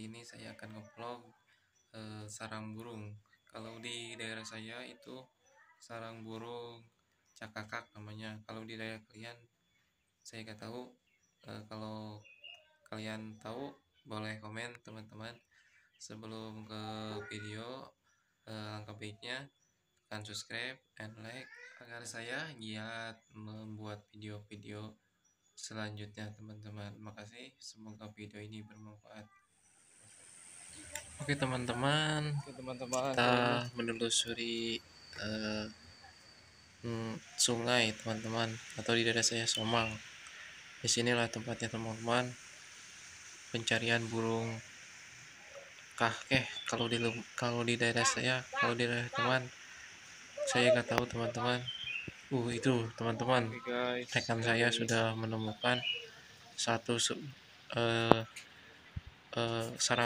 kali ini saya akan ngevlog sarang burung. Kalau di daerah saya itu sarang burung cakakak namanya. Kalau di daerah kalian saya nggak tahu. Kalau kalian tahu boleh komen teman-teman. Sebelum ke video, langkah baiknya tekan subscribe and like agar saya giat membuat video-video selanjutnya teman-teman. Makasih, semoga video ini bermanfaat. Oke teman-teman, kita menelusuri sungai teman-teman, atau di daerah saya Somang. Disinilah tempatnya teman-teman, pencarian burung kahkeh. Kalau di daerah saya, kalau di daerah teman saya nggak tahu teman-teman. Itu teman-teman, rekan saya sudah menemukan satu sarang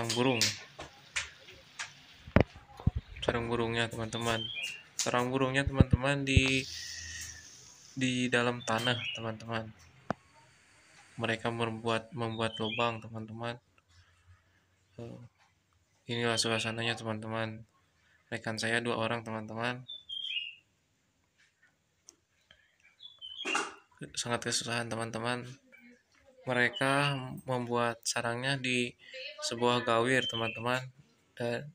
burungnya teman-teman. Sarang burungnya teman-teman di dalam tanah teman-teman. Mereka membuat lubang teman-teman. Inilah suasananya teman-teman. Rekan saya 2 orang teman-teman, sangat kesusahan teman-teman. Mereka membuat sarangnya di sebuah gawir teman-teman, dan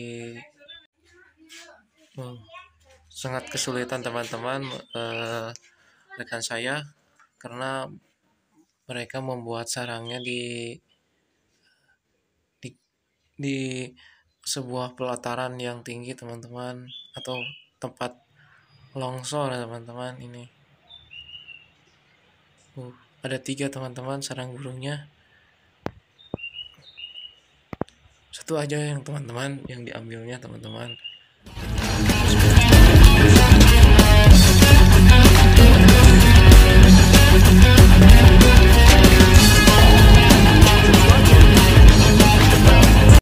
sangat kesulitan teman-teman rekan saya, karena mereka membuat sarangnya di sebuah pelataran yang tinggi teman-teman, atau tempat longsor teman-teman. Ini ada 3 teman-teman sarang burungnya. Satu aja yang teman-teman yang diambilnya teman-teman.